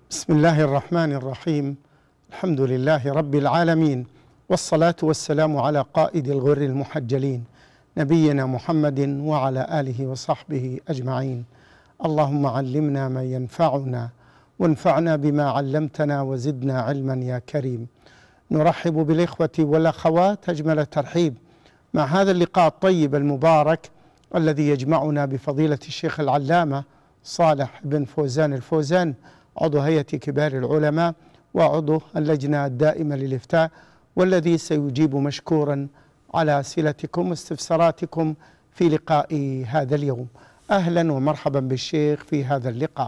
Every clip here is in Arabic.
بسم الله الرحمن الرحيم. الحمد لله رب العالمين، والصلاة والسلام على قائد الغر المحجلين نبينا محمد وعلى آله وصحبه أجمعين. اللهم علمنا ما ينفعنا وانفعنا بما علمتنا وزدنا علما يا كريم. نرحب بالإخوة والأخوات أجمل ترحيب مع هذا اللقاء الطيب المبارك الذي يجمعنا بفضيلة الشيخ العلامة صالح بن فوزان الفوزان، عضو هيئة كبار العلماء وعضو اللجنة الدائمة للإفتاء، والذي سيجيب مشكورا على أسئلتكم واستفساراتكم في لقاء هذا اليوم. أهلا ومرحبا بالشيخ في هذا اللقاء.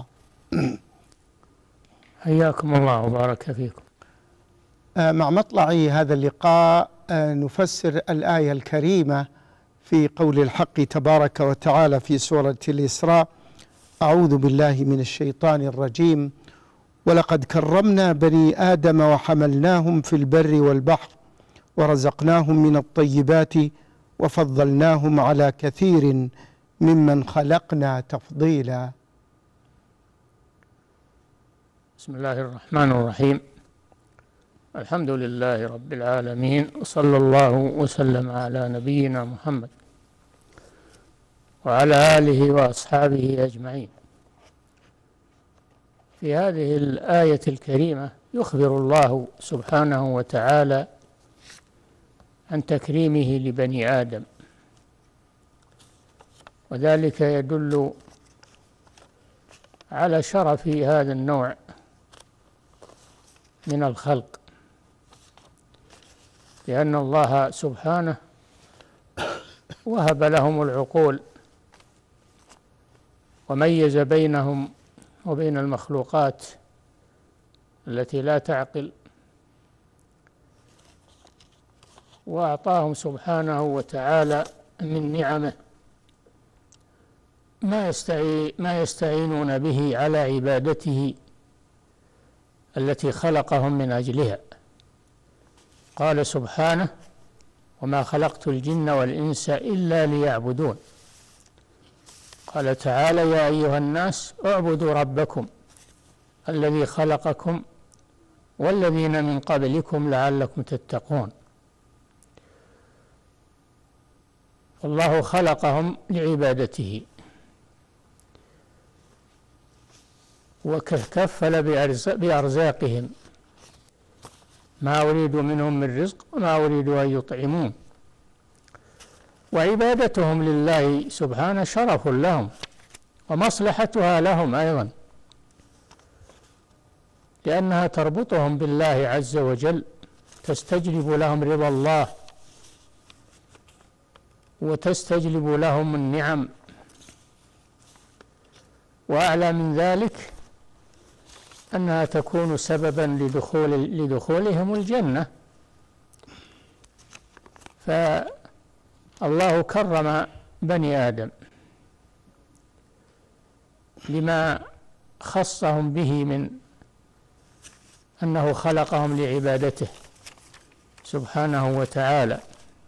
حياكم الله وبارك فيكم. مع مطلع هذا اللقاء نفسر الآية الكريمة في قول الحق تبارك وتعالى في سورة الإسراء: أعوذ بالله من الشيطان الرجيم، ولقد كرمنا بني آدم وحملناهم في البر والبحر ورزقناهم من الطيبات وفضلناهم على كثير ممن خلقنا تفضيلا. بسم الله الرحمن الرحيم. الحمد لله رب العالمين، وصلى الله وسلم على نبينا محمد وعلى آله وأصحابه أجمعين. في هذه الآية الكريمة يخبر الله سبحانه وتعالى عن تكريمه لبني آدم، وذلك يدل على شرف هذا النوع من الخلق، لأن الله سبحانه وهب لهم العقول وميز بينهم وبين المخلوقات التي لا تعقل، وأعطاهم سبحانه وتعالى من نعمه ما يستعينون به على عبادته التي خلقهم من أجلها. قال سبحانه: وما خلقت الجن والإنس إلا ليعبدون. قال تعالى: يا أيها الناس اعبدوا ربكم الذي خلقكم والذين من قبلكم لعلكم تتقون. الله خلقهم لعبادته، وكفل بأرزاقهم، ما أريد منهم من رزق وما أريد أن يطعمون. وعبادتهم لله سبحانه شرف لهم ومصلحتها لهم أيضا، لأنها تربطهم بالله عز وجل، تستجلب لهم رضا الله وتستجلب لهم النعم. وأعلى من ذلك أنها تكون سببا لدخولهم الجنة. فالله كرم بني آدم لما خصهم به من أنه خلقهم لعبادته سبحانه وتعالى،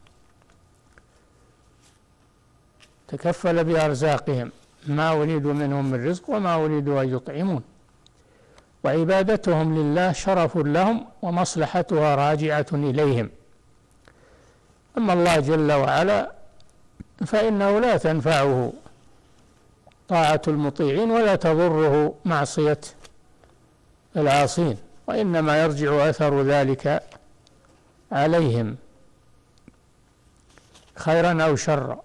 تكفل بأرزاقهم، ما أريد منهم من رزق وما أريد أن يطعمون. وعبادتهم لله شرف لهم ومصلحتها راجعة إليهم. أما الله جل وعلا فإنه لا تنفعه طاعة المطيعين ولا تضره معصية العاصين، وإنما يرجع أثر ذلك عليهم خيرا أو شرا.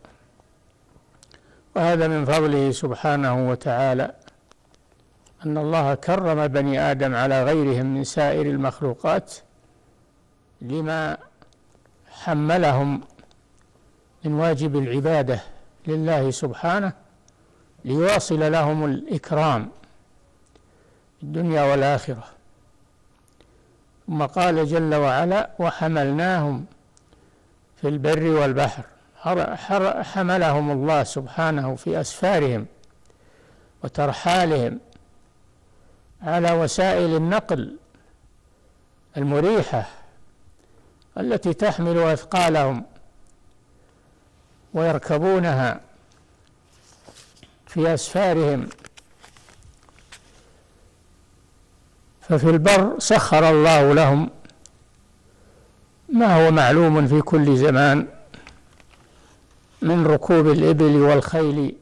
وهذا من فضله سبحانه وتعالى أن الله كرم بني آدم على غيرهم من سائر المخلوقات لما حملهم من واجب العبادة لله سبحانه، ليواصل لهم الإكرام في الدنيا والآخرة. ثم قال جل وعلا: وحملناهم في البر والبحر. حملهم الله سبحانه في أسفارهم وترحالهم على وسائل النقل المريحة التي تحمل أثقالهم ويركبونها في أسفارهم ففي البر سخر الله لهم ما هو معلوم في كل زمان من ركوب الإبل والخيل،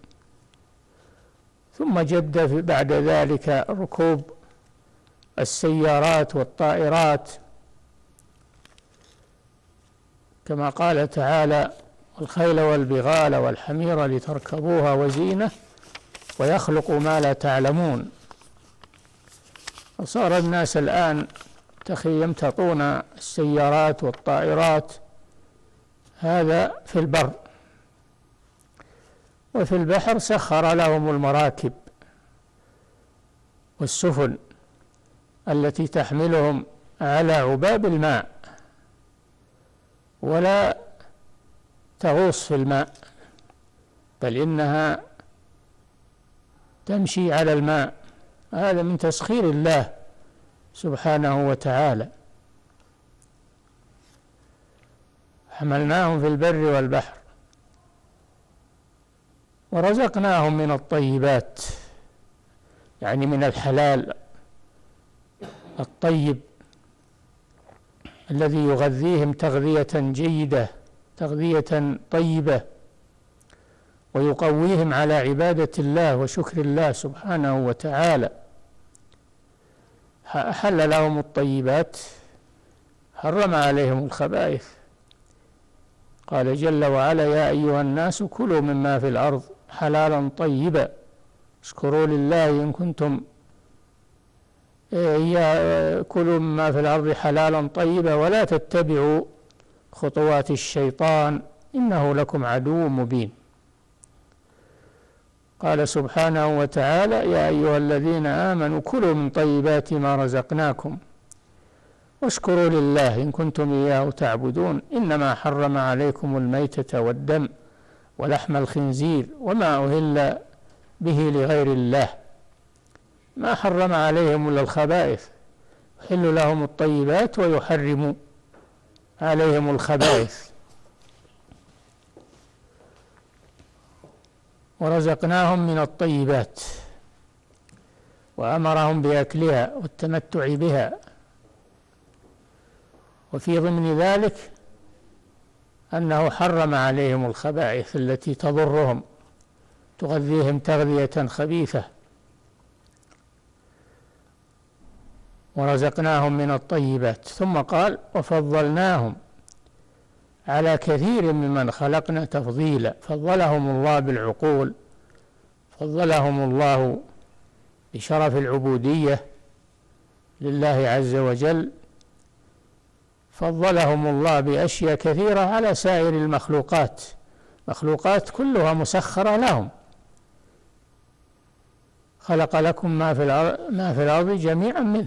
ثم جد بعد ذلك ركوب السيارات والطائرات، كما قال تعالى: والخيل والبغال والحمير لتركبوها وزينة ويخلق ما لا تعلمون. وصار الناس الآن يمتطون السيارات والطائرات، هذا في البر. وفي البحر سخر لهم المراكب والسفن التي تحملهم على عباب الماء ولا تغوص في الماء، بل إنها تمشي على الماء. هذا من تسخير الله سبحانه وتعالى. حملناهم في البر والبحر ورزقناهم من الطيبات، يعني من الحلال الطيب الذي يغذيهم تغذية جيدة، تغذية طيبة، ويقويهم على عبادة الله وشكر الله سبحانه وتعالى. أحل لهم الطيبات، حرم عليهم الخبائث. قال جل وعلا: يا أيها الناس كلوا مما في الأرض حلالا طيبا اشكروا لله إن كنتم كلوا مما في الأرض حلالا طيبا ولا تتبعوا خطوات الشيطان إنه لكم عدو مبين. قال سبحانه وتعالى: يا أيها الذين آمنوا كلوا من طيبات ما رزقناكم واشكروا لله إن كنتم إياه تعبدون إنما حرم عليكم الميتة والدم ولحم الخنزير وما أهل به لغير الله، ما حرم عليهم إلا الخبائث، يحل لهم الطيبات ويحرم عليهم الخبائث. ورزقناهم من الطيبات وأمرهم بأكلها والتمتع بها. وفي ضمن ذلك أنه حرم عليهم الخبائث التي تضرهم، تغذيهم تغذية خبيثة. ورزقناهم من الطيبات، ثم قال: وفضلناهم على كثير ممن خلقنا تفضيلا. فضلهم الله بالعقول، فضلهم الله بشرف العبودية لله عز وجل، فضلهم الله بأشياء كثيرة على سائر المخلوقات، مخلوقات كلها مسخرة لهم. خلق لكم ما في الأرض جميعا منه.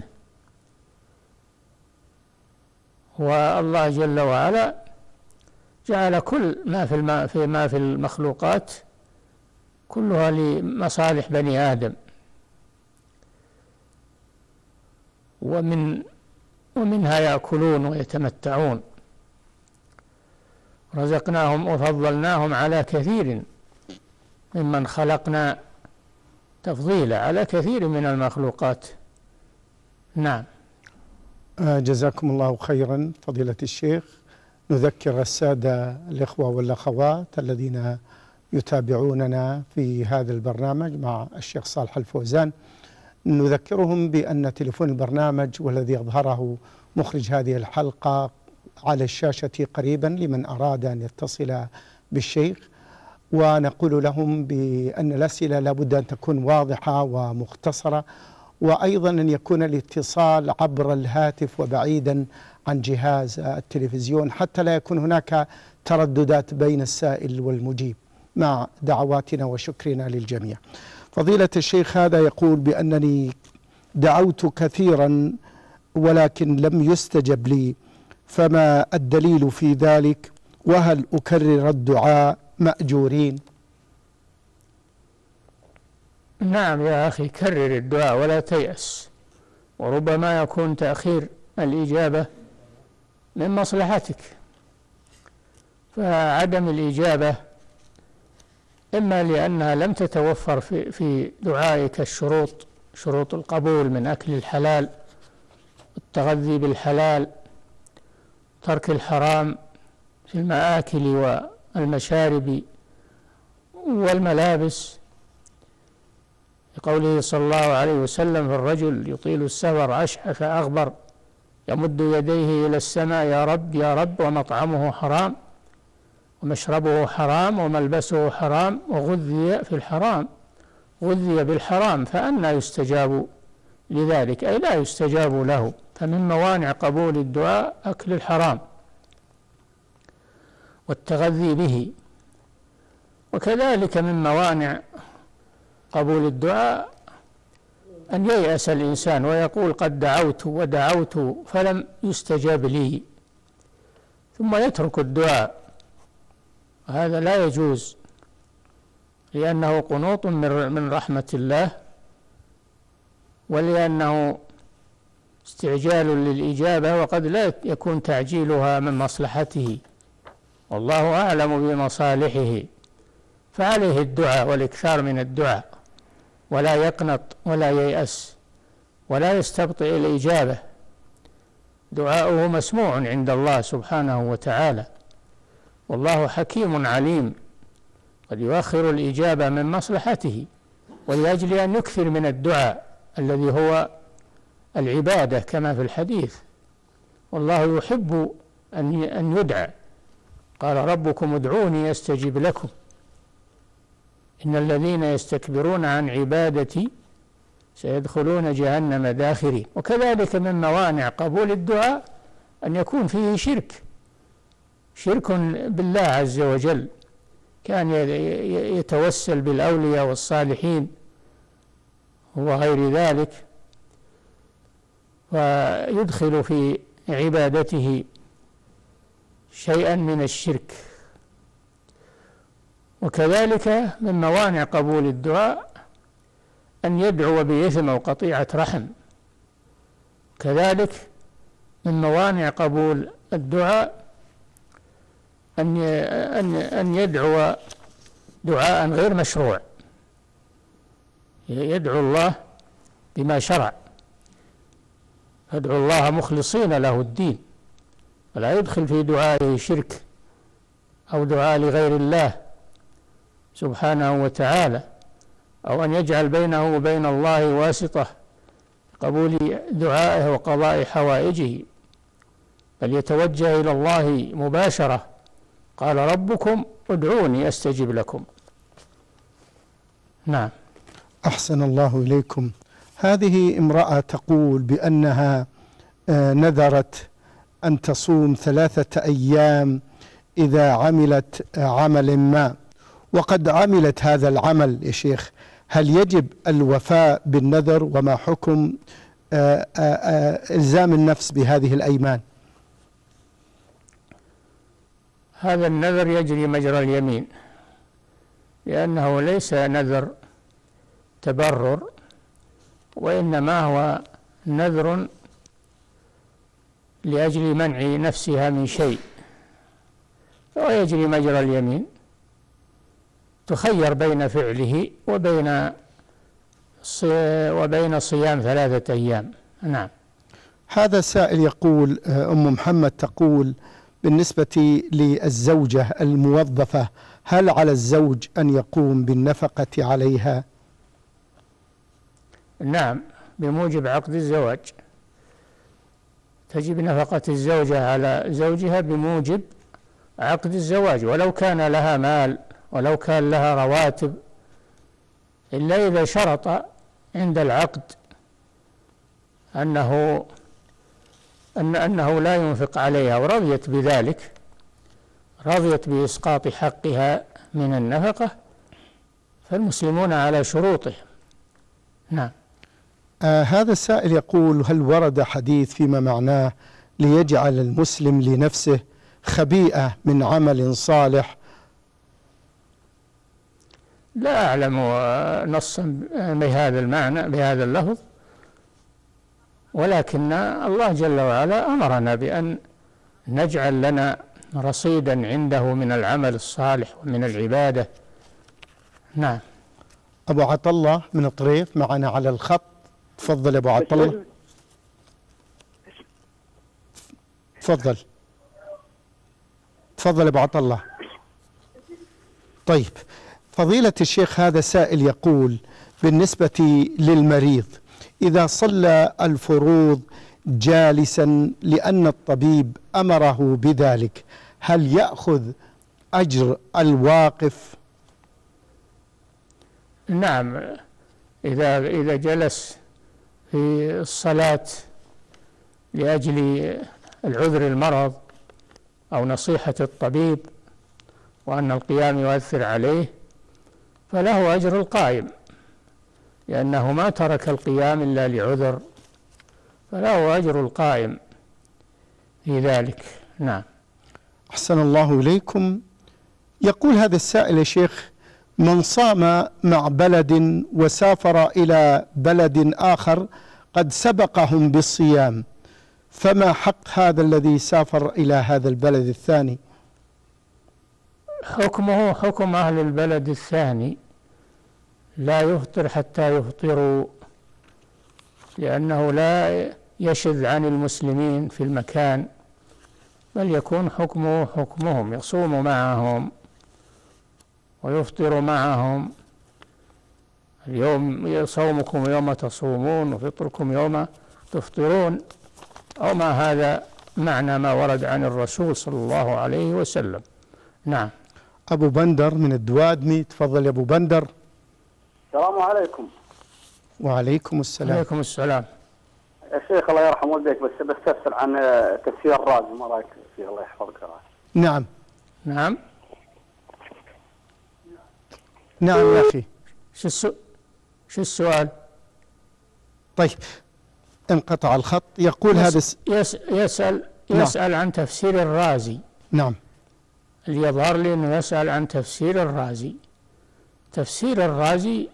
والله جل وعلا جعل كل ما في المخلوقات كلها لمصالح بني آدم، ومنها يأكلون ويتمتعون. رزقناهم وفضلناهم على كثير ممن خلقنا تفضيلا، على كثير من المخلوقات. نعم. جزاكم الله خيرا فضيلة الشيخ. نذكر السادة الإخوة والأخوات الذين يتابعوننا في هذا البرنامج مع الشيخ صالح الفوزان، نذكرهم بأن تليفون البرنامج والذي أظهره مخرج هذه الحلقة على الشاشة قريبا لمن أراد أن يتصل بالشيخ، ونقول لهم بأن الأسئلة لابد أن تكون واضحة ومختصرة، وأيضا أن يكون الاتصال عبر الهاتف وبعيدا عن جهاز التلفزيون حتى لا يكون هناك ترددات بين السائل والمجيب، مع دعواتنا وشكرنا للجميع. فضيلة الشيخ هذا يقول بأنني دعوت كثيرا ولكن لم يستجب لي، فما الدليل في ذلك؟ وهل أكرر الدعاء مأجورين؟ نعم يا أخي، كرر الدعاء ولا تيأس، وربما يكون تأخير الإجابة من مصلحتك. فعدم الإجابة إما لأنها لم تتوفر في دعائك شروط القبول من أكل الحلال والتغذي بالحلال، ترك الحرام في المآكل والمشارب والملابس، لقوله صلى الله عليه وسلم: في الرجل يطيل السفر أشحث أغبر يمد يديه إلى السماء: يا رب يا رب، ومطعمه حرام ومشربه حرام وملبسه حرام وغذي في الحرام، غذي بالحرام، فأنى يستجاب لذلك؟ أي لا يستجاب له. فمن موانع قبول الدعاء أكل الحرام والتغذي به. وكذلك من موانع قبول الدعاء أن ييأس الإنسان ويقول: قد دعوت ودعوت فلم يستجاب لي، ثم يترك الدعاء. هذا لا يجوز، لأنه قنوط من رحمة الله، ولأنه استعجال للإجابة، وقد لا يكون تعجيلها من مصلحته، والله أعلم بمصالحه. فعليه الدعاء والإكثار من الدعاء، ولا يقنط ولا ييأس ولا يستبطئ الإجابة. دعاؤه مسموع عند الله سبحانه وتعالى، والله حكيم عليم، قد يؤخر الإجابة من مصلحته، ولأجل أن يكثر من الدعاء الذي هو العبادة كما في الحديث. والله يحب أن يدعى، قال: ربكم ادعوني أستجب لكم، إن الذين يستكبرون عن عبادتي سيدخلون جهنم داخرين. وكذلك من موانع قبول الدعاء أن يكون فيه شرك بالله عز وجل، كان يتوسل بالأولياء والصالحين وغير ذلك، ويدخل في عبادته شيئا من الشرك. وكذلك من موانع قبول الدعاء أن يدعو بإثم أو قطيعة رحم. كذلك من موانع قبول الدعاء أن يدعو دعاء غير مشروع، يدعو الله بما شرع، يدعو الله مخلصين له الدين، ولا يدخل في دعائه شرك أو دعاء لغير الله سبحانه وتعالى، أو أن يجعل بينه وبين الله واسطة قبول دعائه وقضاء حوائجه، بل يتوجه إلى الله مباشرة. قال: ربكم ادعوني أستجب لكم. نعم. أحسن الله إليكم. هذه امرأة تقول بأنها نذرت أن تصوم 3 أيام إذا عملت عمل ما، وقد عملت هذا العمل يا شيخ، هل يجب الوفاء بالنذر؟ وما حكم إلزام النفس بهذه الأيمان؟ هذا النذر يجري مجرى اليمين، لأنه ليس نذر تبرر، وإنما هو نذر لأجل منع نفسها من شيء، فهو يجري مجرى اليمين، تخير بين فعله وبين صيام 3 أيام. نعم. هذا سائل يقول: أم محمد تقول بالنسبة للزوجة الموظفة، هل على الزوج أن يقوم بالنفقة عليها؟ نعم، بموجب عقد الزواج تجب نفقة الزوجة على زوجها بموجب عقد الزواج، ولو كان لها مال ولو كان لها رواتب، إلا إذا شرط عند العقد أنه لا ينفق عليها ورضيت بذلك، رضيت بإسقاط حقها من النفقة، فالمسلمون على شروطه. نعم. هذا السائل يقول: هل ورد حديث فيما معناه ليجعل المسلم لنفسه خبيئة من عمل صالح؟ لا أعلم نصا بهذا المعنى بهذا اللفظ، ولكن الله جل وعلا أمرنا بأن نجعل لنا رصيدا عنده من العمل الصالح ومن العبادة. نعم. أبو عطلة من الطريف معنا على الخط، تفضل أبو عطلة. تفضل تفضل أبو عطا الله. طيب فضيلة الشيخ، هذا سائل يقول بالنسبة للمريض إذا صلى الفروض جالسا لأن الطبيب أمره بذلك، هل يأخذ أجر الواقف؟ نعم، إذا جلس في الصلاة لأجل العذر المرض أو نصيحة الطبيب وأن القيام يؤثر عليه فله أجر القائم، لأنه ما ترك القيام إلا لعذر، فله أجر القائم في ذلك. نعم. أحسن الله إليكم. يقول هذا السائل يا شيخ: من صام مع بلد وسافر إلى بلد آخر قد سبقهم بالصيام، فما حق هذا الذي سافر إلى هذا البلد الثاني؟ حكمه حكم أهل البلد الثاني، لا يفطر حتى يفطروا، لأنه لا يشذ عن المسلمين في المكان، بل يكون حكمه حكمهم، يصوم معهم ويفطر معهم. اليوم صومكم يوم تصومون وفطركم يوم تفطرون، أو ما هذا معنى ما ورد عن الرسول صلى الله عليه وسلم. نعم. أبو بندر من الدوادمي، تفضل يا أبو بندر. السلام عليكم. وعليكم السلام. عليكم السلام. يا شيخ الله يرحم والديك، بس بستفسر عن تفسير الرازي، ما رايك فيه؟ الله يحفظك. نعم نعم نعم يا أخي. شو السؤال؟ طيب انقطع الخط. يقول هذا يسأل عن تفسير الرازي. نعم. اللي يظهر لي أنه يسأل عن تفسير الرازي. تفسير الرازي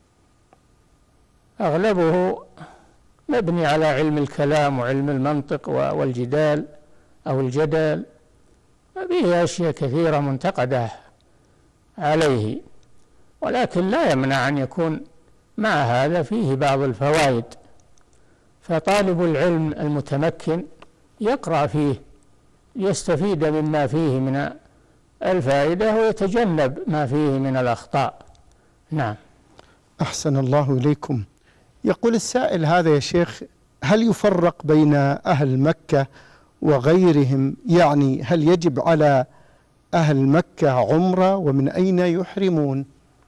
أغلبه مبني على علم الكلام وعلم المنطق والجدال أو الجدل، فيه أشياء كثيرة منتقدة عليه، ولكن لا يمنع أن يكون مع هذا فيه بعض الفوائد، فطالب العلم المتمكن يقرأ فيه ليستفيد مما فيه من الفائدة ويتجنب ما فيه من الأخطاء. نعم. أحسن الله إليكم. يقول السائل هذا يا شيخ: هل يفرق بين أهل مكة وغيرهم؟ يعني هل يجب على أهل مكة عمرة، ومن أين يحرمون؟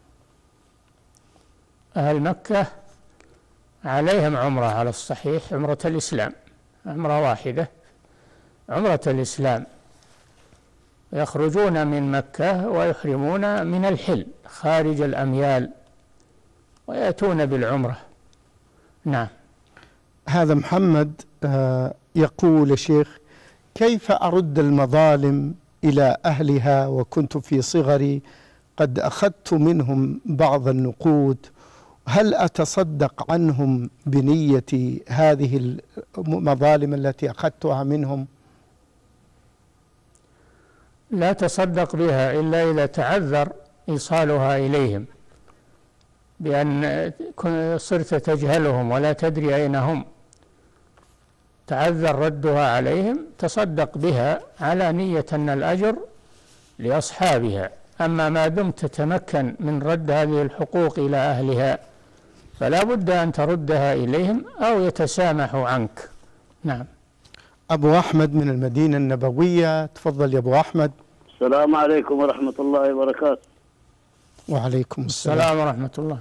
أهل مكة عليهم عمرة على الصحيح، عمرة الإسلام، عمرة واحدة، عمرة الإسلام، يخرجون من مكة ويحرمون من الحل خارج الأميال ويأتون بالعمرة. نعم. هذا محمد يقول: يا شيخ، كيف أرد المظالم إلى أهلها وكنت في صغري قد أخذت منهم بعض النقود، هل أتصدق عنهم بنية هذه المظالم التي أخذتها منهم؟ لا تصدق بها إلا إذا تعذر إيصالها إليهم، بأن صرت تجهلهم ولا تدري أين هم، تعذر ردها عليهم، تصدق بها على نية أن الأجر لأصحابها. أما ما دمت تتمكن من رد هذه الحقوق إلى أهلها فلا بد أن تردها إليهم أو يتسامحوا عنك. نعم. أبو أحمد من المدينة النبوية، تفضل يا أبو أحمد. السلام عليكم ورحمة الله وبركاته. وعليكم السلام ورحمة الله.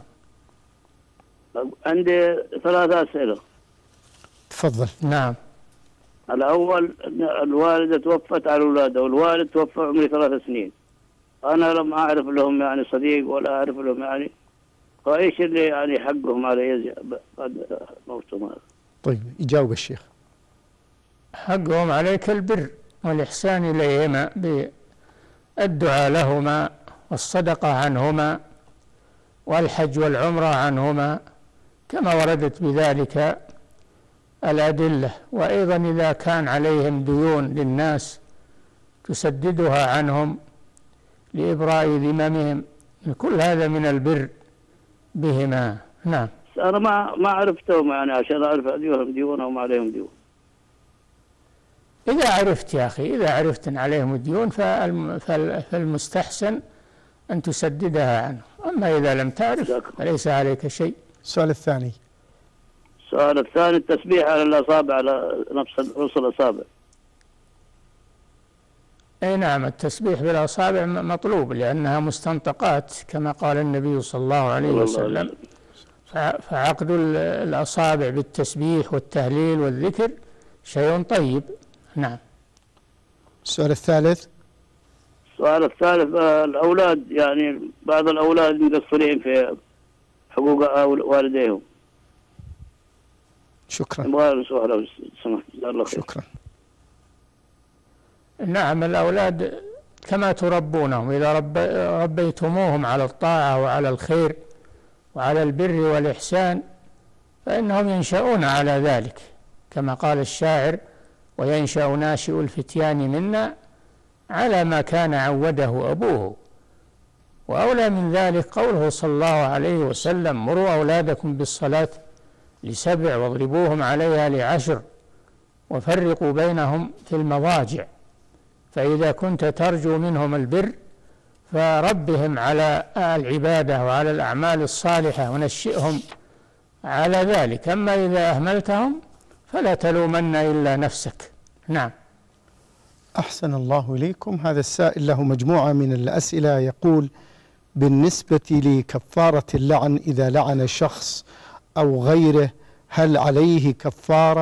عندي 3 أسئلة. تفضل. نعم. الأول، الوالدة توفت على أولادها والوالد توفى عمري 3 سنين، أنا لم أعرف لهم يعني صديق ولا أعرف لهم يعني، فإيش اللي يعني حقهم علي بعد موتهم؟ طيب يجاوب الشيخ. حقهم عليك البر والإحسان إليهما بالدعاء لهما والصدقة عنهما والحج والعمرة عنهما كما وردت بذلك الأدلة، وأيضا إذا كان عليهم ديون للناس تسددها عنهم لإبراء ذممهم، كل هذا من البر بهما. نعم. أنا ما عرفتهم يعني عشان أعرف أديهم ديون أو ما عليهم ديون. إذا عرفت يا أخي، إذا عرفت أن عليهم الديون فالمستحسن أن تسددها عنه، أما إذا لم تعرف فليس عليك شيء. السؤال الثاني. السؤال الثاني التسبيح على الأصابع، على نفس رؤوس الأصابع. أي نعم، التسبيح بالأصابع مطلوب لأنها مستنطقات كما قال النبي صلى الله عليه وسلم، فعقد الأصابع بالتسبيح والتهليل والذكر شيء طيب. نعم. السؤال الثالث. السؤال الثالث، الأولاد يعني بعض الأولاد مقصرين في حقوق والديهم. شكرا. شكرا. نعم، الأولاد كما تربونهم، إذا ربيتموهم على الطاعة وعلى الخير وعلى البر والإحسان فإنهم ينشأون على ذلك، كما قال الشاعر: وينشأ ناشئ الفتيان منا على ما كان عوده أبوه. وأولى من ذلك قوله صلى الله عليه وسلم: مروا أولادكم بالصلاة ل7 واضربوهم عليها ل10 وفرقوا بينهم في المضاجع. فإذا كنت ترجو منهم البر فربهم على العبادة وعلى الأعمال الصالحة ونشئهم على ذلك، أما إذا أهملتهم فلا تلومن إلا نفسك. نعم. أحسن الله إليكم. هذا السائل له مجموعة من الأسئلة، يقول: بالنسبة لكفارة اللعن إذا لعن شخص أو غيره هل عليه كفارة؟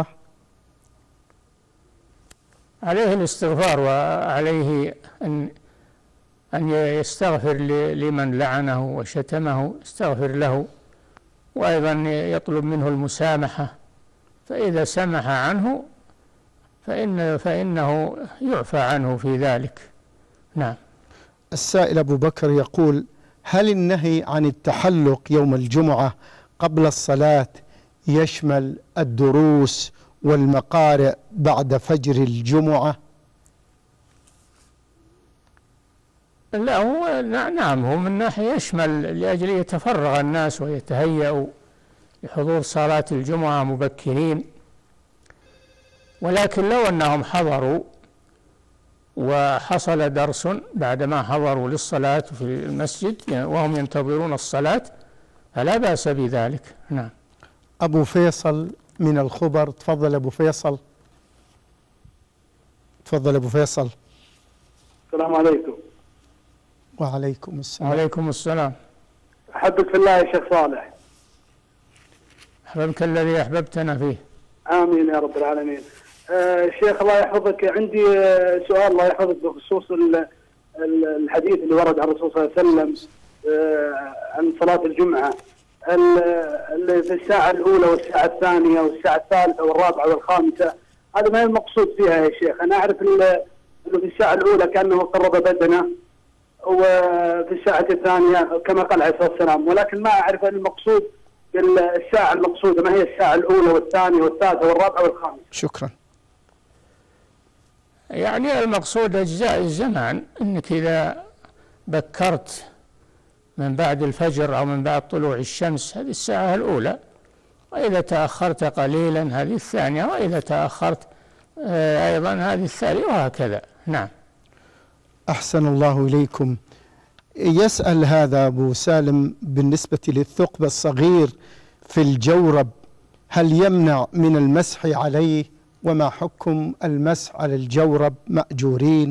عليه الاستغفار، وعليه أن يستغفر لمن لعنه وشتمه، يستغفر له، وأيضا يطلب منه المسامحة، فإذا سمح عنه فإنه يعفى عنه في ذلك. نعم. السائل أبو بكر يقول: هل النهي عن التحلق يوم الجمعة قبل الصلاة يشمل الدروس والمقارئ بعد فجر الجمعة؟ لا، هو نعم، هو من ناحية يشمل لأجل يتفرغ الناس ويتهيأوا لحضور صلاة الجمعة مبكرين، ولكن لو أنهم حضروا وحصل درس بعدما حضروا للصلاة في المسجد وهم ينتظرون الصلاة فلا بأس بذلك. نعم. أبو فيصل من الخبر، تفضل أبو فيصل. تفضل أبو فيصل. السلام عليكم. وعليكم السلام. وعليكم السلام. أحبك في الله يا شيخ صالح. أحببك الذي أحببتنا فيه. آمين يا رب العالمين. شيخ الله يحفظك، عندي سؤال الله يحفظك بخصوص الحديث اللي ورد عن الرسول صلى الله عليه وسلم عن صلاة الجمعة، في الساعة الأولى والساعة الثانية والساعة الثالثة والرابعة والخامسة، هذا ما المقصود فيها يا شيخ؟ أنا أعرف إنه في الساعة الأولى كأنه قرب بدنه، وفي الساعة الثانية كما قال عليه الصلاة والسلام، ولكن ما أعرف المقصود بالساعة المقصودة ما هي الساعة الأولى والثانية والثالثة والرابعة والخامسة. شكرا. يعني المقصود أجزاء الزمان، أنك إذا بكرت من بعد الفجر أو من بعد طلوع الشمس هذه الساعة الأولى، وإذا تأخرت قليلا هذه الثانية، وإذا تأخرت أيضا هذه الثالثة، وهكذا. نعم. أحسن الله إليكم. يسأل هذا أبو سالم بالنسبة للثقب الصغير في الجورب هل يمنع من المسح عليه، وما حكم المسح على الجورب مأجورين؟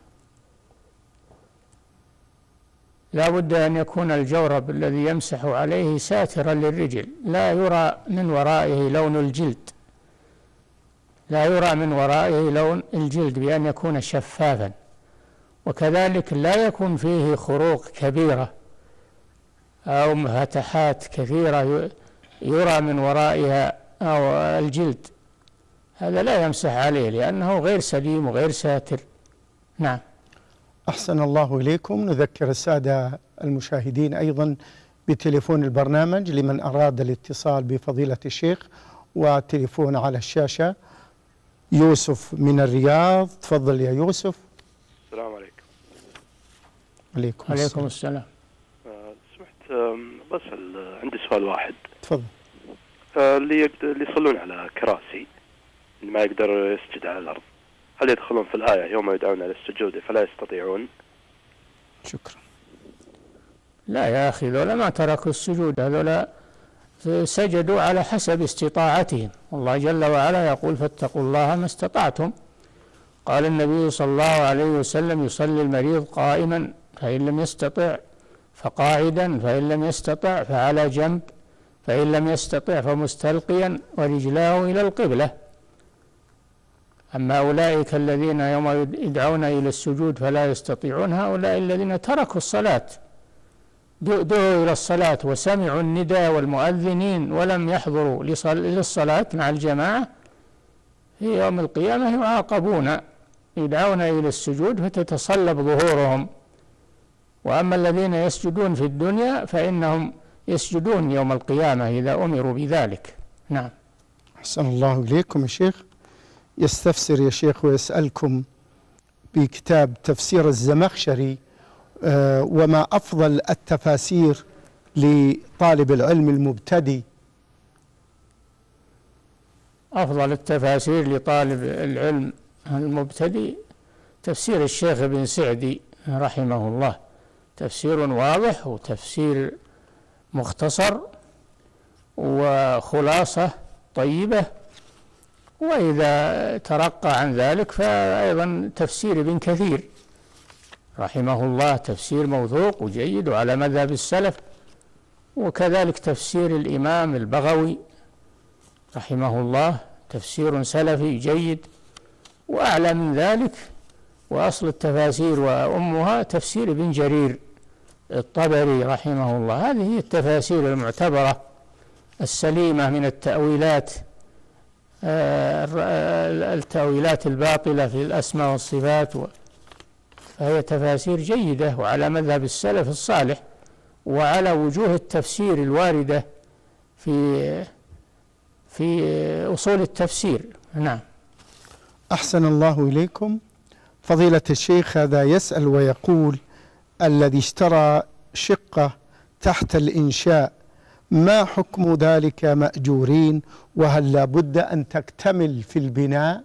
لا بد أن يكون الجورب الذي يمسح عليه ساترا للرجل، لا يرى من ورائه لون الجلد، لا يرى من ورائه لون الجلد، بأن يكون شفافا، وكذلك لا يكون فيه خروق كبيرة أو فتحات كثيرة يرى من ورائها أو الجلد، هذا لا يمسح عليه لأنه غير سليم وغير ساتر. نعم. أحسن الله إليكم. نذكر السادة المشاهدين أيضا بتليفون البرنامج لمن أراد الاتصال بفضيلة الشيخ، وتليفون على الشاشة. يوسف من الرياض، تفضل يا يوسف. السلام عليكم. عليكم السلام. سمحت بسأل، عندي سؤال واحد. تفضل. اللي يصلون على كراسي اللي ما يقدر يسجد على الأرض، هل يدخلون في الآية يوم يدعون إلى السجود فلا يستطيعون؟ شكرا. لا يا أخي، ذولا ما تركوا السجود، هذولا سجدوا على حسب استطاعتهم، والله جل وعلا يقول فاتقوا الله ما استطعتم. قال النبي صلى الله عليه وسلم يصلي المريض قائما فإن لم يستطع فقاعدا، فإن لم يستطع فعلى جنب، فإن لم يستطع فمستلقيا ورجلاه إلى القبلة. أما أولئك الذين يوم يدعون إلى السجود فلا يستطيعون، هؤلاء الذين تركوا الصلاة، دعوا إلى الصلاة وسمعوا النداء والمؤذنين ولم يحضروا للصلاة مع الجماعة، في يوم القيامة يعاقبون، يدعون إلى السجود فتتصلب ظهورهم. وأما الذين يسجدون في الدنيا فإنهم يسجدون يوم القيامة إذا أمروا بذلك. نعم. أحسن الله إليكم يا شيخ. يستفسر يا شيخ ويسألكم بكتاب تفسير الزمخشري، وما أفضل التفاسير لطالب العلم المبتدئ؟ أفضل التفاسير لطالب العلم المبتدئ تفسير الشيخ ابن سعدي رحمه الله، تفسير واضح وتفسير مختصر وخلاصة طيبة. وإذا ترقى عن ذلك فأيضا تفسير ابن كثير رحمه الله تفسير موثوق وجيد وعلى مذهب السلف، وكذلك تفسير الإمام البغوي رحمه الله تفسير سلفي جيد. وأعلى من ذلك وأصل التفاسير وأمها تفسير ابن جرير الطبري رحمه الله. هذه هي التفاسير المعتبرة السليمة من التأويلات الباطلة في الأسماء والصفات، فهي تفاسير جيدة وعلى مذهب السلف الصالح وعلى وجوه التفسير الواردة في أصول التفسير. نعم. أحسن الله إليكم. فضيلة الشيخ هذا يسأل ويقول: الذي اشترى شقة تحت الإنشاء ما حكم ذلك مأجورين، وهل لا بد أن تكتمل في البناء؟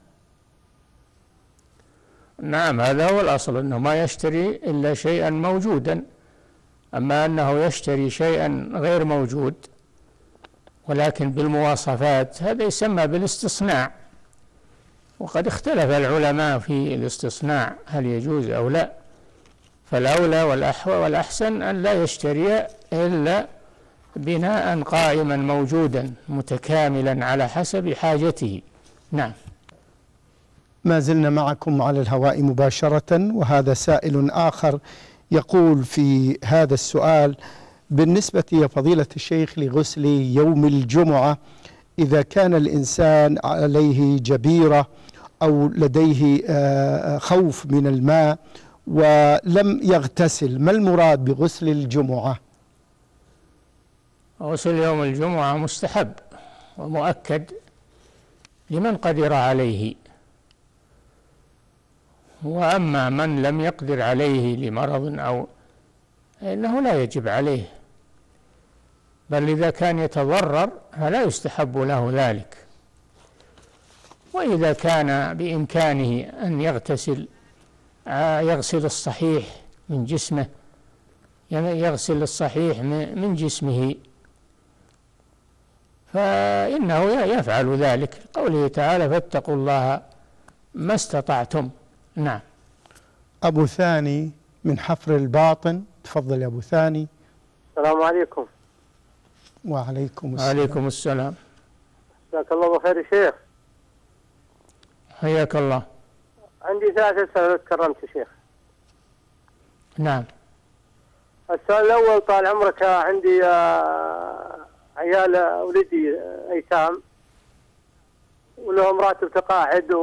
نعم، هذا هو الأصل، أنه ما يشتري إلا شيئا موجودا. أما أنه يشتري شيئا غير موجود ولكن بالمواصفات، هذا يسمى بالاستصناع. وقد اختلف العلماء في الاستصناع هل يجوز أو لا، فالأولى والأحسن أن لا يشتري إلا بناء قائما موجودا متكاملا على حسب حاجته. نعم. ما زلنا معكم على الهواء مباشرة، وهذا سائل آخر يقول في هذا السؤال: بالنسبة يا فضيلة الشيخ لغسل يوم الجمعة، إذا كان الإنسان عليه جبيرة أو لديه خوف من الماء ولم يغتسل، ما المراد بغسل الجمعة؟ غسل يوم الجمعة مستحب ومؤكد لمن قدر عليه، وأما من لم يقدر عليه لمرض أو إنه لا يجب عليه، بل إذا كان يتضرر فلا يستحب له ذلك. وإذا كان بإمكانه أن يغسل الصحيح من جسمه، يغسل الصحيح من جسمه، فإنه يفعل ذلك، قوله تعالى فاتقوا الله ما استطعتم. نعم. أبو ثاني من حفر الباطن، تفضل يا أبو ثاني. السلام عليكم. وعليكم السلام. وعليكم السلام. جزاك الله بخير يا شيخ. حياك الله. عندي 3 أسئلة لو تكرمت يا شيخ. نعم. السؤال الأول: طال عمرك، عندي عيال ولدي أيتام ولهم راتب تقاعد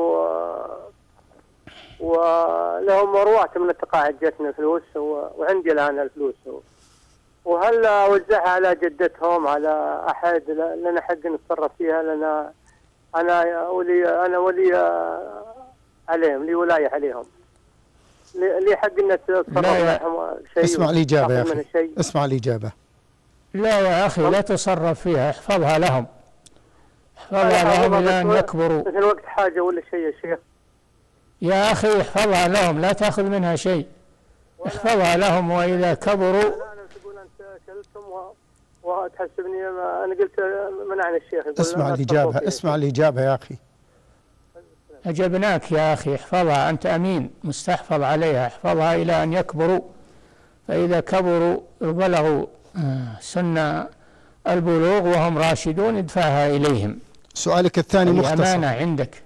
ولهم رواتب من التقاعد جتنا فلوس، وعندي الآن الفلوس، وهل أوزعها على جدتهم على أحد لنا حق نتصرف فيها؟ لنا أنا ولي عليهم، لي ولاية عليهم، لي حق أن تتصرف معهم شيء. اسمع الإجابة يا أخي، اسمع الإجابة. لا يا أخي، لا تصرف فيها، احفظها لهم، احفظها لهم إلى أن يكبروا. مثل وقت حاجة ولا شيء يا شيخ. يا أخي احفظها لهم، لا تأخذ منها شيء، احفظها لهم. وإذا كبروا أنا تقول أنت كلتم وتحسبني أنا قلت منعني الشيخ. اسمع الإجابة، اسمع الإجابة يا أخي. أجبناك يا أخي، احفظها، أنت أمين مستحفظ عليها، احفظها إلى أن يكبروا، فإذا كبروا بلغوا سن البلوغ وهم راشدون ادفعها إليهم. سؤالك الثاني مختصر. أمانة عندك.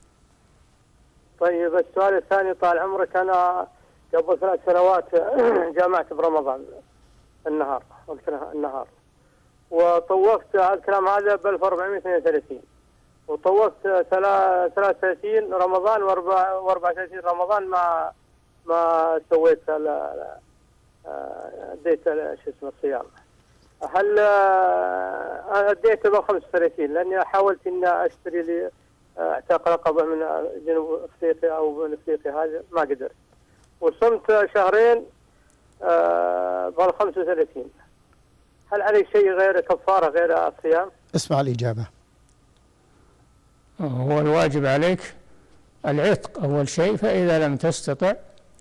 طيب السؤال الثاني طال عمرك، أنا قبل 3 سنوات جامعت برمضان النهار وطوفت الكلام هذا ب 1432 وطوفت 33 رمضان و34 رمضان ما سويت اديت شو اسمه الصيام. هل انا اديته ب 35 لاني حاولت اني اشتري لي اعتاق رقبه من جنوب افريقيا او من افريقيا، هذا ما قدرت، وصمت شهرين ب 35. هل علي شيء غير كفاره غير الصيام؟ اسمع الإجابة. هو الواجب عليك العتق أول شيء، فإذا لم تستطع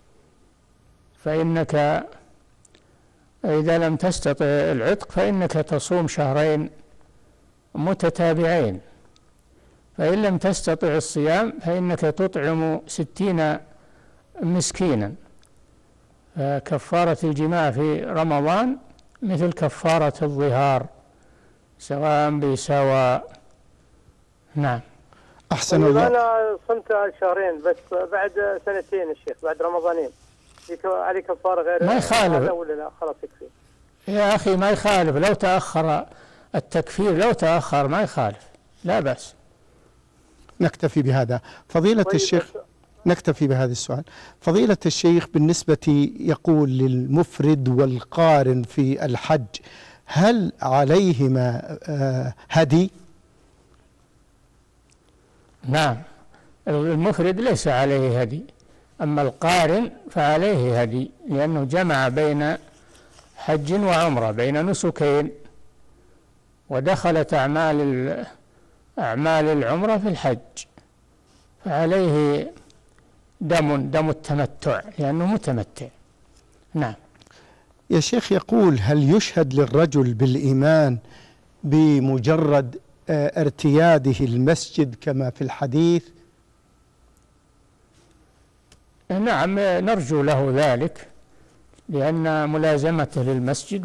العتق فإنك تصوم شهرين متتابعين، فإن لم تستطع الصيام فإنك تطعم 60 مسكينا. فكفارة الجماع في رمضان مثل كفارة الظهار سواء بسواء. نعم. أحسن الله. أنا صمت شهرين بس بعد 2 سنين الشيخ، بعد رمضانين علي كفارة غير؟ ما يخالف ولا لا خلاص يكفي يا أخي، ما يخالف لو تأخر التكفير، لو تأخر ما يخالف، لا بأس. نكتفي بهذا فضيلة الشيخ، نكتفي بهذا السؤال. فضيلة الشيخ، بالنسبة يقول للمفرد والقارن في الحج هل عليهما هدي؟ نعم، المفرد ليس عليه هدي، أما القارن فعليه هدي، لأنه جمع بين حج وعمرة، بين نسكين، ودخلت أعمال العمرة في الحج، فعليه دم التمتع لأنه متمتع. نعم. يا شيخ، يقول هل يشهد للرجل بالإيمان بمجرد ارتياده المسجد كما في الحديث؟ نعم، نرجو له ذلك، لأن ملازمته للمسجد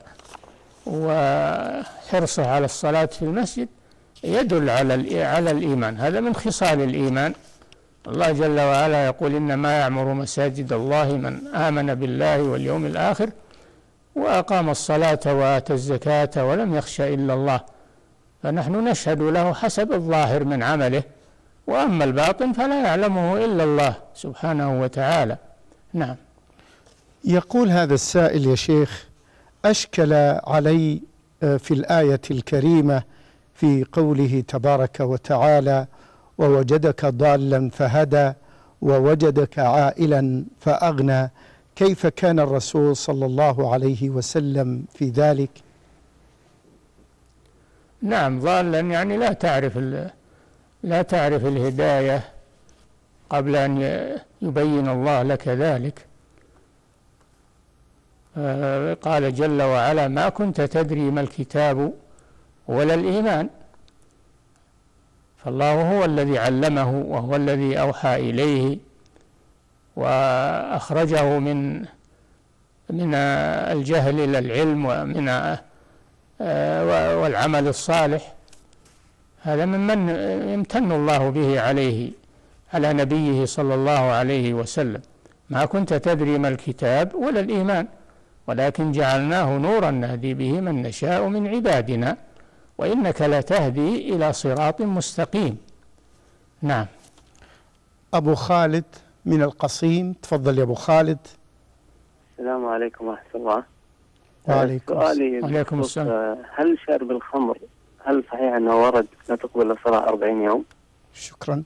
وحرصه على الصلاة في المسجد يدل على الإيمان، هذا من خصال الإيمان. الله جل وعلا يقول إنما يعمر مساجد الله من آمن بالله واليوم الآخر وأقام الصلاة وآتى الزكاة ولم يخش إلا الله. فنحن نشهد له حسب الظاهر من عمله، وأما الباطن فلا يعلمه إلا الله سبحانه وتعالى. نعم. يقول هذا السائل يا شيخ: أشكل علي في الآية الكريمة في قوله تبارك وتعالى: ووجدك ضالا فهدى ووجدك عائلا فأغنى، كيف كان الرسول صلى الله عليه وسلم في ذلك؟ نعم، ضالا يعني لا تعرف الهداية قبل أن يبين الله لك ذلك. قال جل وعلا: ما كنت تدري ما الكتاب ولا الإيمان، فالله هو الذي علمه وهو الذي أوحى إليه وأخرجه من الجهل إلى العلم والعمل الصالح. هذا ممن يمتن الله به عليه على نبيه صلى الله عليه وسلم. ما كنت تدري ما الكتاب ولا الإيمان ولكن جعلناه نورا نهدي به من نشاء من عبادنا وإنك لتهدي إلى صراط مستقيم. نعم. أبو خالد من القصيم، تفضل يا أبو خالد. السلام عليكم ورحمة الله. وعليكم السلام. هل شرب الخمر هل صحيح أنه ورد لا تقبل الصلاة 40 يوم؟ شكرا.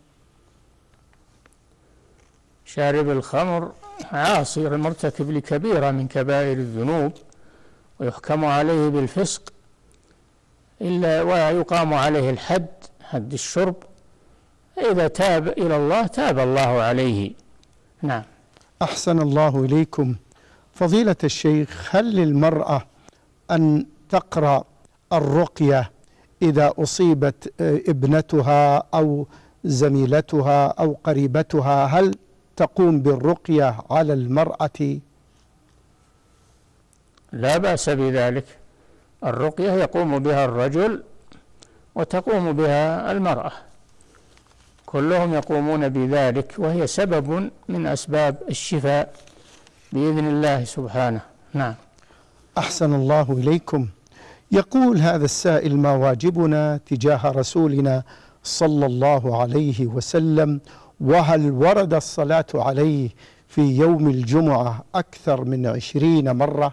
شارب الخمر عاصي مرتكب لكبيرة من كبائر الذنوب ويحكم عليه بالفسق إلا ويقام عليه الحد، حد الشرب، فإذا تاب إلى الله تاب الله عليه. نعم. أحسن الله إليكم. فضيلة الشيخ، هل للمرأة أن تقرأ الرقية إذا أصيبت ابنتها أو زميلتها أو قريبتها؟ هل تقوم بالرقية على المرأة؟ لا بأس بذلك. الرقية يقوم بها الرجل وتقوم بها المرأة، كلهم يقومون بذلك، وهي سبب من أسباب الشفاء بإذن الله سبحانه. نعم. أحسن الله إليكم. يقول هذا السائل: ما واجبنا تجاه رسولنا صلى الله عليه وسلم؟ وهل ورد الصلاة عليه في يوم الجمعة أكثر من 20 مرة؟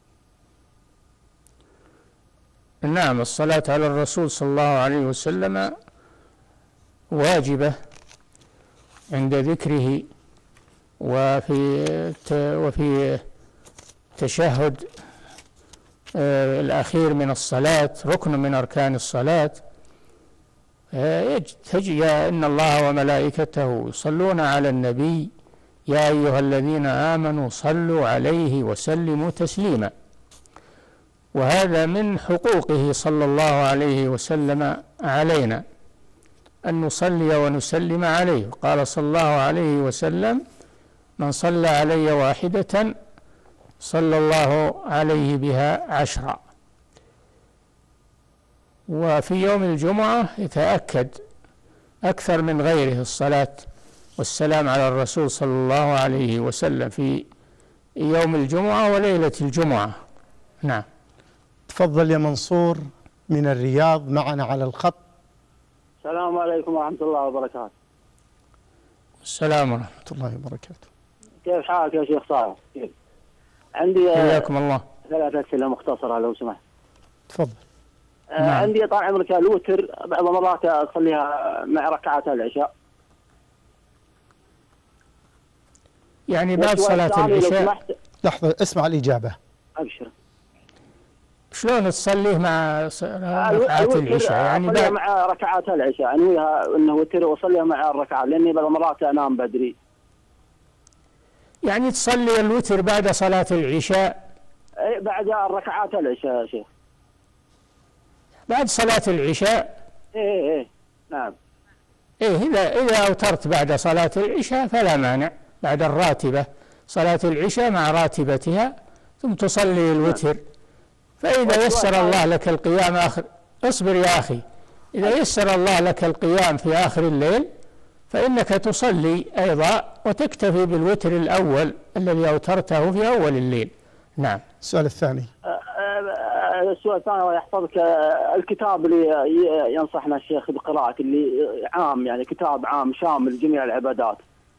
نعم، الصلاة على الرسول صلى الله عليه وسلم واجبة عند ذكره، وفي تشهد الأخير من الصلاة، ركن من أركان الصلاة. تجي إن الله وملائكته يصلون على النبي يا أيها الذين آمنوا صلوا عليه وسلموا تسليما، وهذا من حقوقه صلى الله عليه وسلم علينا أن نصلي ونسلم عليه. قال صلى الله عليه وسلم: من صلى علي واحدة صلى الله عليه بها 10. وفي يوم الجمعة يتأكد أكثر من غيره الصلاة والسلام على الرسول صلى الله عليه وسلم في يوم الجمعة وليلة الجمعة. نعم. تفضل يا منصور من الرياض معنا على الخط. السلام عليكم ورحمة الله وبركاته. السلام ورحمة الله وبركاته. كيف حالك يا شيخ صالح؟ كيف؟ عندي حياكم الله 3 أسئلة مختصرة لو سمحت. تفضل. نعم. عندي طال عمرك الوتر بعض المرات أصليها مع ركعات العشاء، يعني بعد صلاة العشاء. لحظة، اسمع الإجابة. أبشر. شلون تصليه مع ركعات العشاء؟ يعني بعد مع ركعات العشاء، أنويها أنه وتر وأصليها مع الركعات، لأني بعض المرات أنام بدري. يعني تصلي الوتر بعد صلاة العشاء؟ أي بعد ركعات العشاء يا شيخ. بعد صلاة العشاء؟ إيه نعم. إيه، إذا أوترت بعد صلاة العشاء فلا مانع، بعد الراتبة، صلاة العشاء مع راتبتها ثم تصلي الوتر. فإذا يسر الله لك القيام اصبر يا أخي، إذا يسر الله لك القيام في آخر الليل فإنك تصلي أيضا وتكتفي بالوتر الأول الذي أوترته في أول الليل. نعم. السؤال الثاني. السؤال الثاني الله يحفظك، الكتاب اللي ينصحنا الشيخ بقراءته اللي عام، يعني كتاب عام شامل جميع العبادات.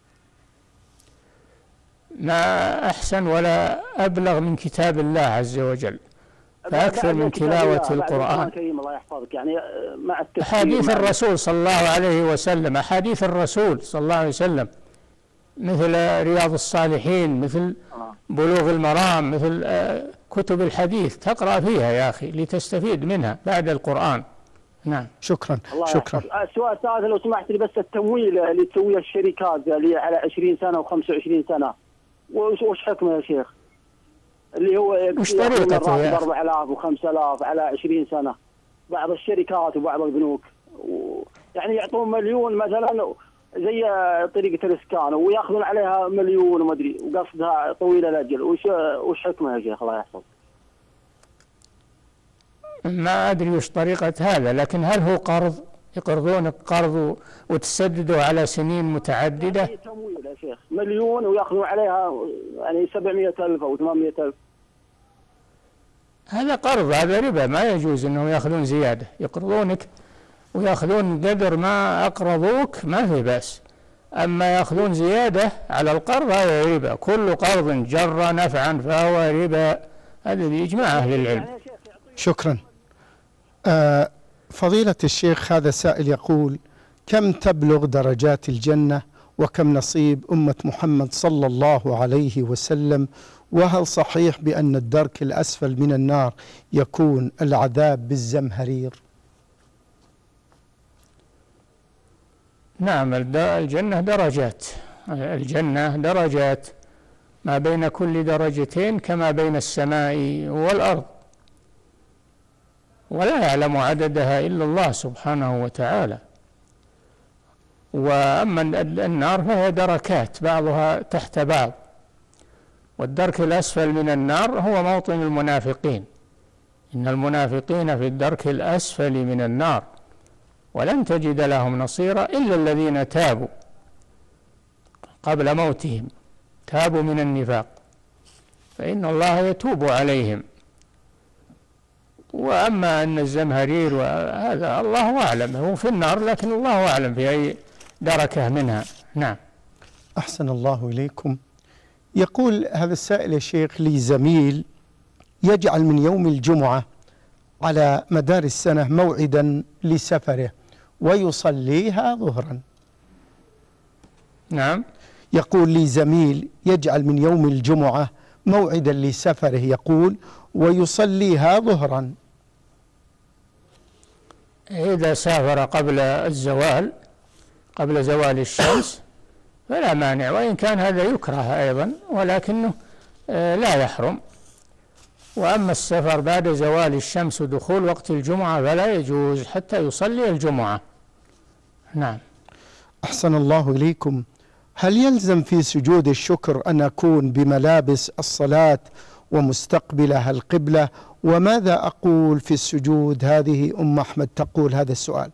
ما أحسن ولا أبلغ من كتاب الله عز وجل، فأكثر من تلاوة القرآن. الكريم الله يحفظك، يعني مع أحاديث الرسول صلى الله عليه وسلم، أحاديث الرسول صلى الله عليه وسلم، مثل رياض الصالحين، مثل بلوغ المرام، مثل كتب الحديث تقرأ فيها يا أخي لتستفيد منها بعد القرآن. نعم. شكرا. شكرا. السؤال الثالث لو سمحت لي، بس التمويل اللي تسويه الشركات اللي على 20 سنة و25 سنة وش حكمه يا شيخ؟ اللي هو وش طريقته يا 4000 و5000 على 20 سنة، بعض الشركات وبعض البنوك يعني يعطون مليون مثلا زي طريقة الإسكان ويأخذون عليها مليون وما أدري، وقصدها طويل الأجل. وش حكمه يا شيخ الله يحفظك؟ ما أدري وش طريقة هذا، لكن هل هو قرض يقرضونك قرض وتسددوا على سنين متعددة؟ تمويل يا شيخ مليون ويأخذون عليها يعني 700,000 أو 800,000. هذا قرض، هذا ربا، ما يجوز أنهم يأخذون زيادة، يقرضونك ويأخذون قدر ما أقرضوك ما في بأس، أما يأخذون زيادة على القرض هذا ربا، كل قرض جر نفعا فهو ربا، هذا بإجماع أهل العلم. شكرا. فضيلة الشيخ، هذا سائل يقول: كم تبلغ درجات الجنة وكم نصيب أمة محمد صلى الله عليه وسلم؟ وهل صحيح بأن الدرك الأسفل من النار يكون العذاب بالزمهرير؟ نعم، الجنة درجات، الجنة درجات، ما بين كل درجتين كما بين السماء والأرض، ولا يعلم عددها إلا الله سبحانه وتعالى. وأما النار فهي دركات بعضها تحت بعض، والدرك الأسفل من النار هو موطن المنافقين، إن المنافقين في الدرك الأسفل من النار ولن تجد لهم نصيرا إلا الذين تابوا قبل موتهم، تابوا من النفاق فإن الله يتوب عليهم. وأما أن الزمهرير وهذا الله أعلم، هو في النار لكن الله أعلم في أي دركة منها. نعم. أحسن الله إليكم. يقول هذا السائل يا شيخ: لي زميل يجعل من يوم الجمعة على مدار السنة موعدا لسفره ويصليها ظهرا. نعم. يقول لي زميل يجعل من يوم الجمعة موعدا لسفره، يقول ويصليها ظهرا. إذا سافر قبل الزوال، قبل زوال الشمس فلا مانع، وإن كان هذا يكره أيضا ولكنه لا يحرم. وأما السفر بعد زوال الشمس ودخول وقت الجمعة فلا يجوز حتى يصلي الجمعة. نعم. أحسن الله إليكم. هل يلزم في سجود الشكر أن أكون بملابس الصلاة ومستقبلها القبلة؟ وماذا أقول في السجود؟ هذه أم أحمد تقول هذا السؤال.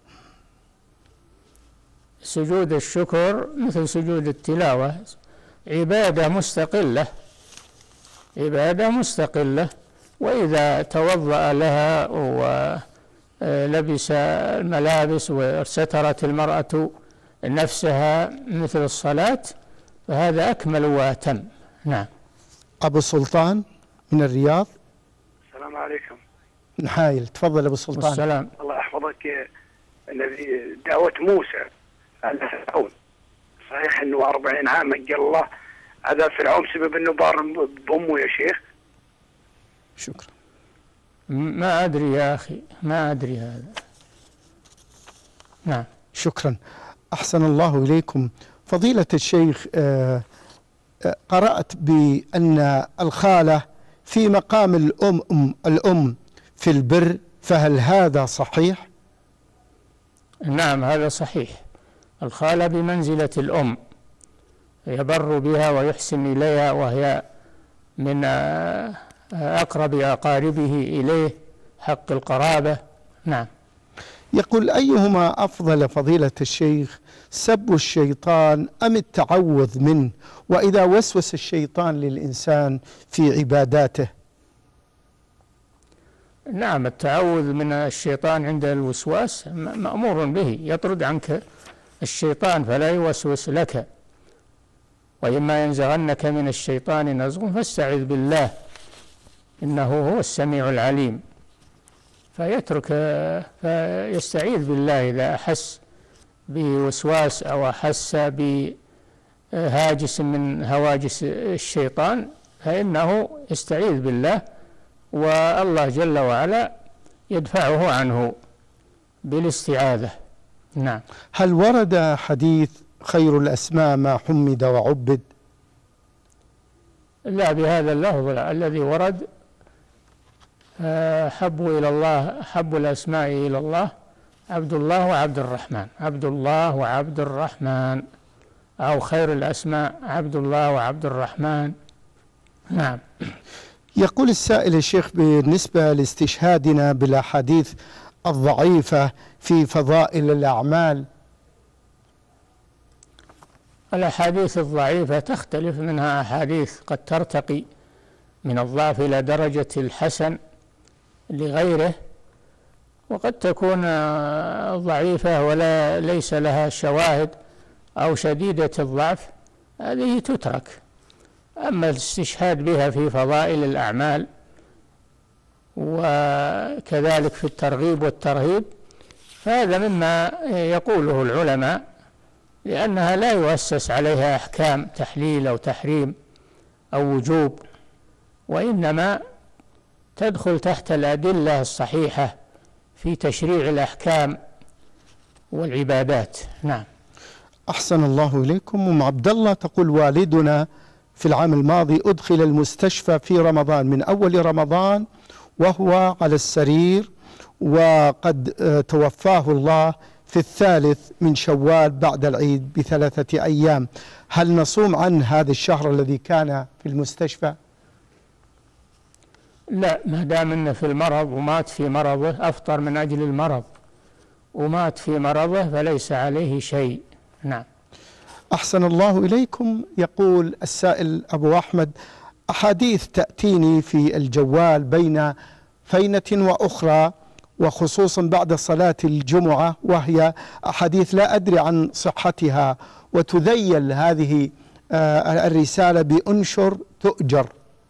سجود الشكر مثل سجود التلاوة، عبادة مستقلة، عبادة مستقلة، وإذا توضأ لها ولبس الملابس وسترت المرأة نفسها مثل الصلاة فهذا أكمل وأتم. نعم. أبو سلطان من الرياض. السلام عليكم. نحايل، تفضل أبو سلطان. السلام. الله يحفظك. دعوة موسى على فرعون، صحيح أنه 40 عام قال الله عذاب فرعون بسبب أنه بار بأمه يا شيخ؟ شكرا. ما أدري يا أخي، ما أدري هذا. نعم. شكرا. أحسن الله إليكم. فضيلة الشيخ، قرأت بأن الخالة في مقام الأم في البر، فهل هذا صحيح؟ نعم هذا صحيح، الخالة بمنزلة الأم، يبر بها ويحسن إليها وهي من أقرب أقاربه إليه، حق القرابة. نعم. يقول: أيهما أفضل فضيلة الشيخ، سب الشيطان أم التعوذ منه؟ وإذا وسوس الشيطان للإنسان في عباداته؟ نعم، التعوذ من الشيطان عند الوسواس مأمور به، يطرد عنك الشيطان فلا يوسوس لك. وإما ينزغنك من الشيطان نزغ فاستعذ بالله إنه هو السميع العليم، فيستعيذ بالله إذا أحس بوسواس أو أحس بهاجس من هواجس الشيطان فإنه يستعيذ بالله، والله جل وعلا يدفعه عنه بالاستعاذة. نعم. هل ورد حديث خير الأسماء ما حمد وعبد؟ لا، بهذا اللفظ الذي ورد حب الأسماء إلى الله عبد الله وعبد الرحمن، عبد الله وعبد الرحمن، أو خير الأسماء عبد الله وعبد الرحمن. نعم. يقول السائل الشيخ: بالنسبة لاستشهادنا بالأحاديث الضعيفة في فضائل الأعمال. الأحاديث الضعيفة تختلف، منها أحاديث قد ترتقي من الضعف إلى درجة الحسن لغيره، وقد تكون ضعيفة ولا ليس لها شواهد أو شديدة الضعف، هذه تترك. أما الاستشهاد بها في فضائل الأعمال وكذلك في الترغيب والترهيب فهذا مما يقوله العلماء، لأنها لا يؤسس عليها أحكام تحليل أو تحريم أو وجوب، وإنما تدخل تحت الأدلة الصحيحة في تشريع الأحكام والعبادات. نعم. أحسن الله إليكم. أم عبد الله تقول: والدنا في العام الماضي أدخل المستشفى في رمضان، من أول رمضان وهو على السرير، وقد توفاه الله في 3 شوال بعد العيد ب3 أيام. هل نصوم عن هذا الشهر الذي كان في المستشفى؟ لا، ما دام انه في المرض ومات في مرضه، أفطر من أجل المرض ومات في مرضه فليس عليه شيء. نعم. أحسن الله إليكم. يقول السائل أبو أحمد: أحاديث تأتيني في الجوال بين فينة وأخرى، وخصوصا بعد صلاة الجمعة، وهي أحاديث لا أدري عن صحتها، وتذيل هذه الرسالة بأنشر تؤجر.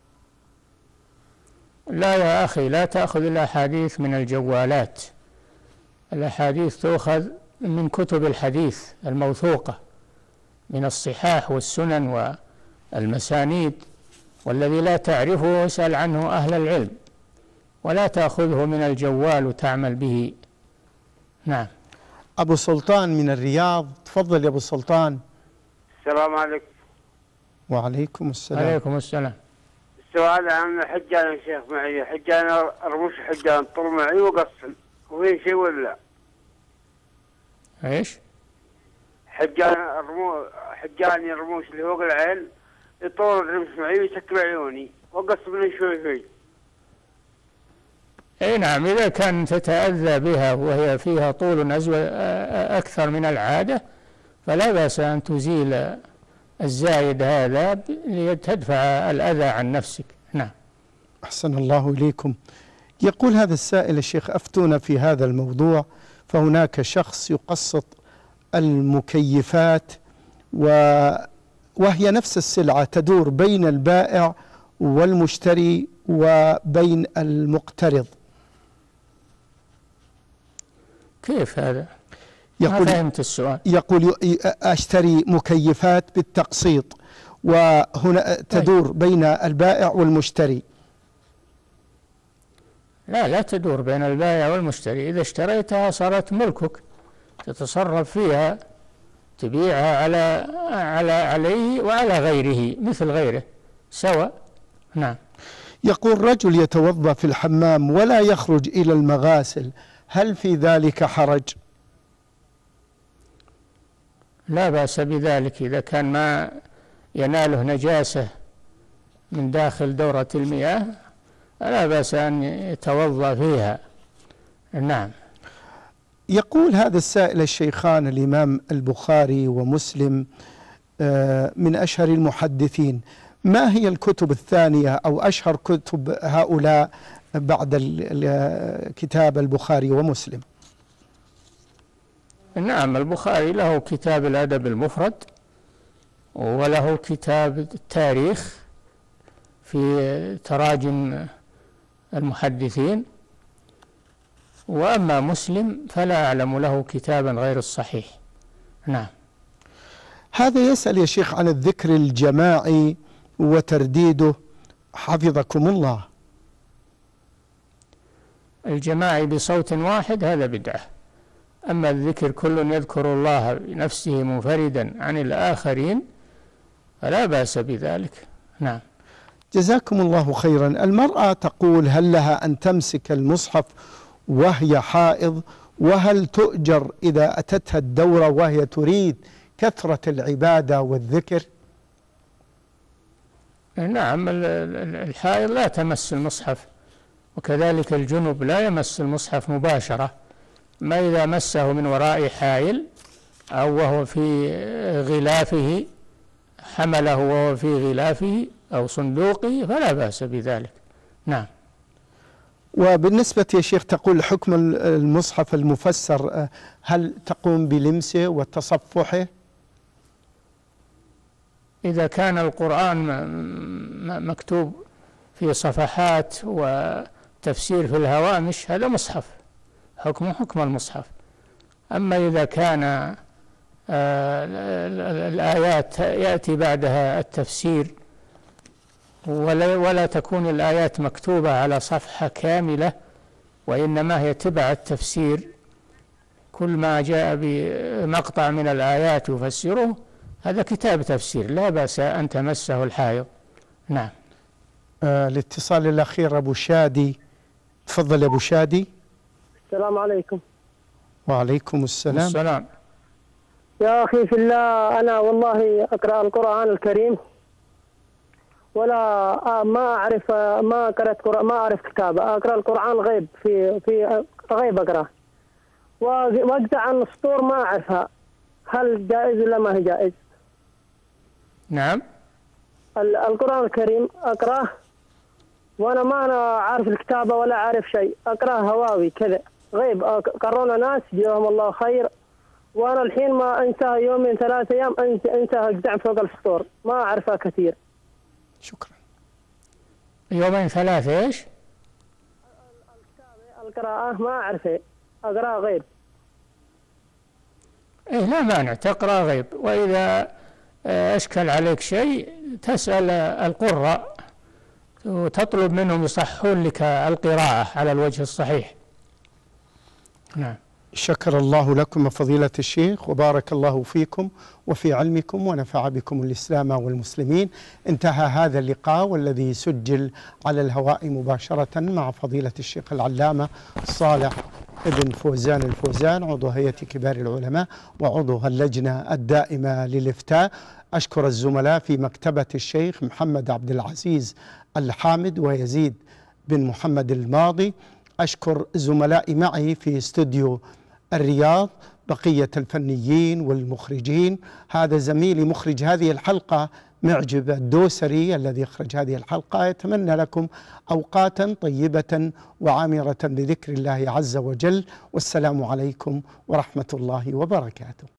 لا يا أخي، لا تأخذ الأحاديث من الجوالات. الأحاديث تؤخذ من كتب الحديث الموثوقة من الصحاح والسنن والمسانيد، والذي لا تعرفه اسأل عنه أهل العلم، ولا تأخذه من الجوال وتعمل به. نعم. أبو سلطان من الرياض، تفضل يا أبو سلطان. السلام عليكم. وعليكم السلام. عليكم السلام. السؤال عن حجان يا شيخ معي، حجان رموش حجان طول معي وقصن، وفي شيء ولا؟ ايش؟ حجان الرموش اللي فوق العين يطول الرمش معي ويسكر عيوني وقص منه شوي شوي. اي نعم، إذا كان تتأذى بها وهي فيها طول أكثر من العادة فلا بأس أن تزيل الزايد هذا لتدفع الأذى عن نفسك. نعم. أحسن الله إليكم. يقول هذا السائل: الشيخ أفتونا في هذا الموضوع، فهناك شخص يقسط المكيفات وهي نفس السلعة تدور بين البائع والمشتري وبين المقترض. كيف هذا؟ ما فهمت السؤال. يقول: أشتري مكيفات بالتقسيط، وهنا تدور بين البائع والمشتري. لا تدور بين البائع والمشتري. إذا اشتريتها صارت ملكك، تتصرف فيها، تبيعها عليه وعلى غيره مثل غيره سواء. نعم. يقول: رجل يتوضأ في الحمام ولا يخرج إلى المغاسل، هل في ذلك حرج؟ لا بأس بذلك، إذا كان ما يناله نجاسة من داخل دورة المياه لا بأس أن يتوضأ فيها. نعم. يقول هذا السائل: الشيخان الإمام البخاري ومسلم من أشهر المحدثين، ما هي الكتب الثانية أو أشهر كتب هؤلاء بعد كتاب البخاري ومسلم؟ نعم، البخاري له كتاب الأدب المفرد، وله كتاب التاريخ في تراجم المحدثين، وأما مسلم فلا أعلم له كتابا غير الصحيح. نعم. هذا يسأل يا شيخ عن الذكر الجماعي وترديده حفظكم الله. الجماعي بصوت واحد هذا بدعة، أما الذكر كل يذكر الله بنفسه منفردا عن الآخرين فلا بأس بذلك. نعم. جزاكم الله خيرا. المرأة تقول: هل لها أن تمسك المصحف وهي حائض؟ وهل تؤجر إذا أتتها الدورة وهي تريد كثرة العبادة والذكر؟ نعم، الحائض لا تمس المصحف، وكذلك الجنب لا يمس المصحف مباشرة، ما إذا مسه من وراء حائل أو وهو في غلافه، حمله وهو في غلافه أو صندوقه فلا بأس بذلك. نعم. وبالنسبة يا شيخ تقول حكم المصحف المفسر، هل تقوم بلمسه وتصفحه؟ إذا كان القرآن مكتوب في صفحات وتفسير في الهوامش هذا مصحف، حكمه حكم المصحف. أما إذا كان الآيات يأتي بعدها التفسير ولا تكون الآيات مكتوبة على صفحة كاملة، وإنما هي تبع التفسير كل ما جاء بمقطع من الآيات يفسره هذا كتاب تفسير، لا بأس أن تمسه الحائض. نعم. الاتصال الأخير أبو شادي، تفضل أبو شادي. السلام عليكم. وعليكم السلام. السلام. يا أخي في الله، أنا والله أقرأ القرآن الكريم ولا ما أعرف، ما قرأت قرآن، ما أعرف كتابة، أقرأ القرآن غيب، في غيب أقرأ، وأقطع عن السطور ما أعرفها، هل جائز ولا ما هي جائز؟ نعم. القرآن الكريم أقرأه وأنا ما أنا عارف الكتابة ولا عارف شيء، أقرأه هواوي كذا غيب، قرونا ناس جزاهم الله خير، وأنا الحين ما أنساها يومين 3 أيام أنساها أقطع فوق السطور، ما أعرفها كثير. شكرا. يومين 3 إيش؟ القراءة ما أعرفها، أقرأ غيب. إيه لا مانع تقرأ غيب، وإذا أشكل عليك شيء تسأل القراء وتطلب منهم يصحون لك القراءة على الوجه الصحيح. نعم. شكر الله لكم فضيلة الشيخ، وبارك الله فيكم وفي علمكم، ونفع بكم الإسلام والمسلمين. انتهى هذا اللقاء والذي سجل على الهواء مباشرة مع فضيلة الشيخ العلامة صالح ابن فوزان الفوزان، عضو هيئة كبار العلماء وعضو اللجنة الدائمة للإفتاء. أشكر الزملاء في مكتبة الشيخ محمد عبد العزيز الحامد ويزيد بن محمد الماضي. أشكر زملائي معي في استوديو الرياض، بقية الفنيين والمخرجين. هذا زميلي مخرج هذه الحلقة معجب الدوسري الذي أخرج هذه الحلقة. يتمنى لكم أوقاتا طيبة وعامرة بذكر الله عز وجل، والسلام عليكم ورحمة الله وبركاته.